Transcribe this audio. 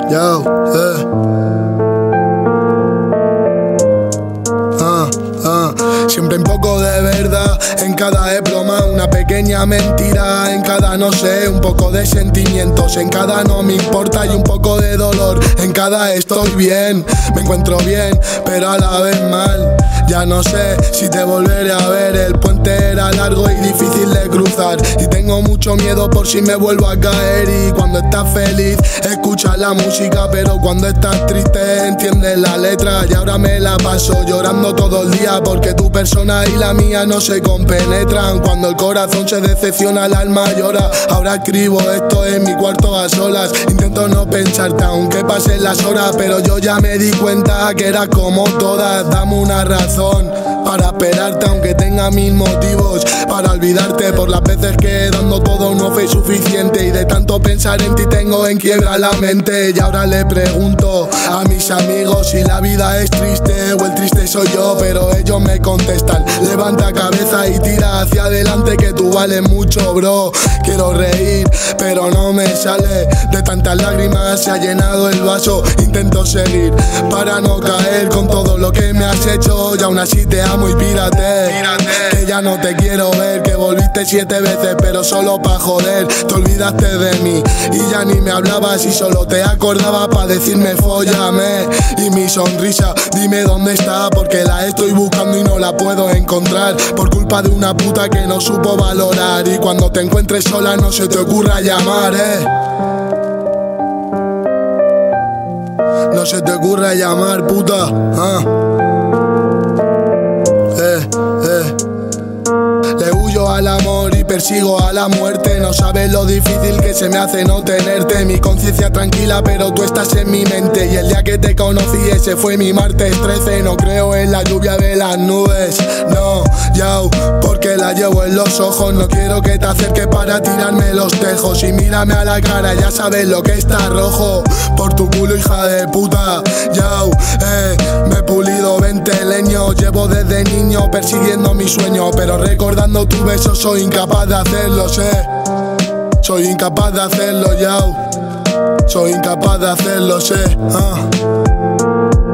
Yo, Siempre un poco de verdad en cada broma, una pequeña mentira en cada no sé, un poco de sentimientos en cada no me importa y un poco de dolor en cada estoy bien. Me encuentro bien, pero a la vez mal. Ya no sé si te volveré a ver, el puente era largo y difícil de cruzar y tengo mucho miedo por si me vuelvo a caer. Y cuando estás feliz escuchas la música, pero cuando estás triste entiendes la letra. Y ahora me la paso llorando todo el día porque tu persona y la mía no se compenetran. Cuando el corazón se decepciona, el alma llora. Ahora escribo esto en mi cuarto a solas, intento no pensarte aunque pasen las horas, pero yo ya me di cuenta que eras como todas. Dame una razón para esperarte aunque tenga mil motivos para olvidarte, por las veces que dando todo no fue suficiente y de tanto pensar en ti tengo en quiebra la mente. Y ahora le pregunto a mis amigos si la vida es triste o el triste soy yo, pero ellos me contestan: levanta cabeza y tira hacia adelante que tú vales mucho, bro. Quiero reír pero no me sale, de tantas lágrimas se ha llenado el vaso. Intento seguir para no caer con todo lo que me has hecho y aún así te amo y pírate. Que ya no te quiero ver, que volviste 7 veces pero solo pa' joder. Te olvidaste de mí y ya ni me hablabas y solo te acordabas pa' decirme fóllame. Y mi sonrisa, dime dónde está, porque la estoy buscando y no la puedo encontrar por culpa de una puta que no supo valorar. Y cuando te encuentres sola no se te ocurra llamar, no se te ocurra llamar, puta. Le huyo al amor y persigo a la muerte. No sabes lo difícil que se me hace no tenerte. Mi conciencia tranquila pero tú estás en mi mente. Y el día que te conocí ese fue mi martes 13. No creo en la lluvia de las nubes, no, yo, porque la llevo en los ojos. No quiero que te acerques para tirarme los tejos. Y mírame a la cara, ya sabes lo que está rojo por tu culo, hija de puta. Yo, me he pulido 20 leños. Llevo desde niño persiguiendo mi sueño, pero recordando tu beso soy incapaz de hacerlo, soy incapaz de hacerlo, yo. Soy incapaz de hacerlo,